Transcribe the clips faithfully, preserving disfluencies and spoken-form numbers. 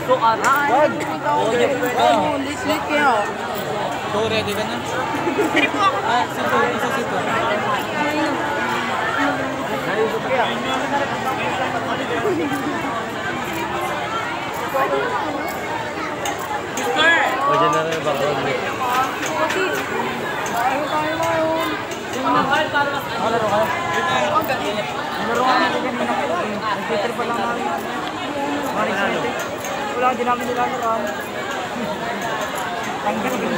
So, aray. Wag. Oo, yun. Lislit kayo. So, ready ka na? Ready po ako. Ah, sito. Isa sito. O, dyan na rin. Baka rin. Ayaw tayo ngayon. Laro ka? Laro ka natin kanina. Nag-Twitter pa lang namin. Wala, hindi namin nilalaroan. Tanggal ka.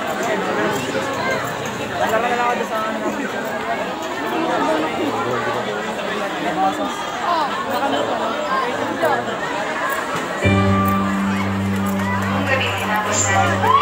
Nalala na ako sa ano namin. Nabasas. Oo, nakalaro. Kung gabi tinapos natin.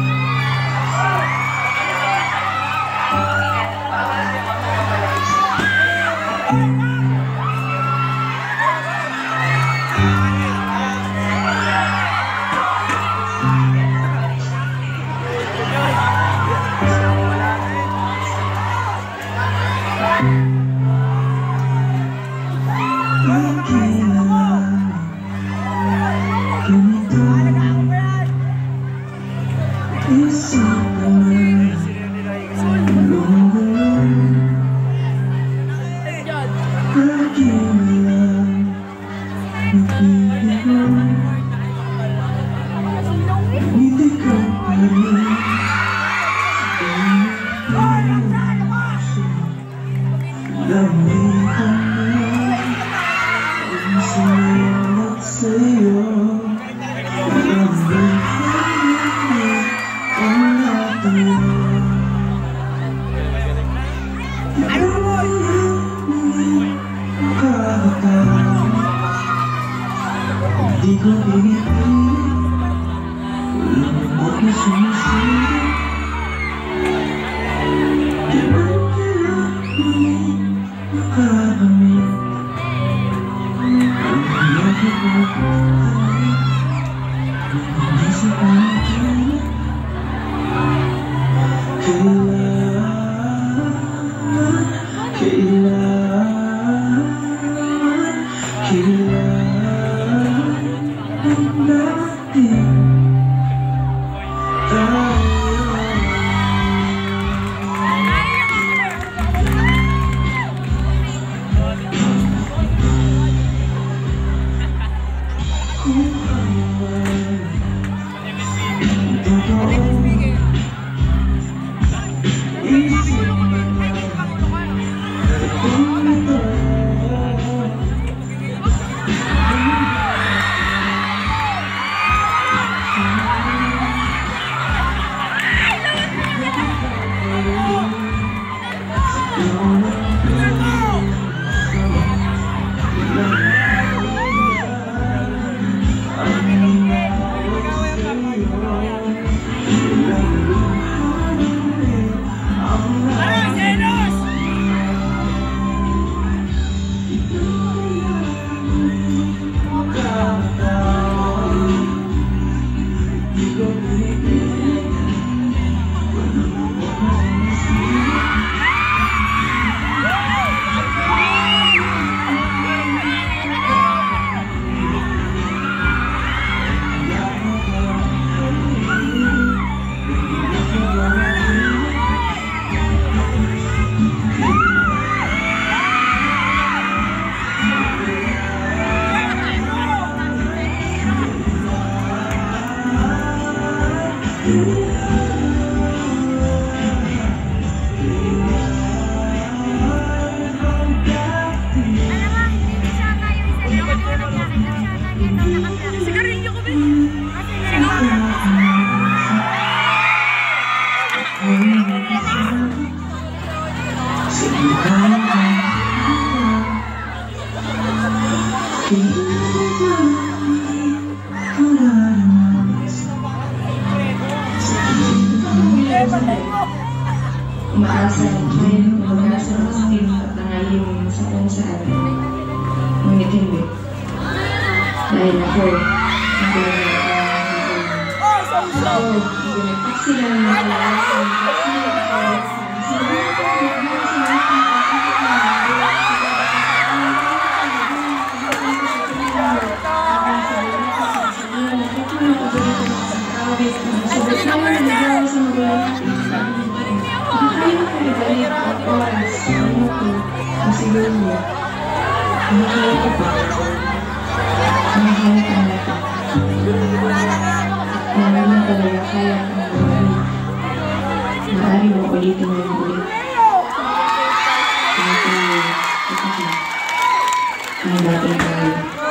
Umaasa ngayon, umaasa ang aking patangayin sa kung saan. Ngunit hindi. Dahil ako, hindi na ako, hindi na sila na nalasan, kasi ako, sila ako, oras, minuto, o segundo, makakaya ka pa. Makakaya ka natin. Kung naman talaga kaya kang gawin, maaari mo ulitin mo yung ulit. Kaya tayo, ito ka, ang dating tayo.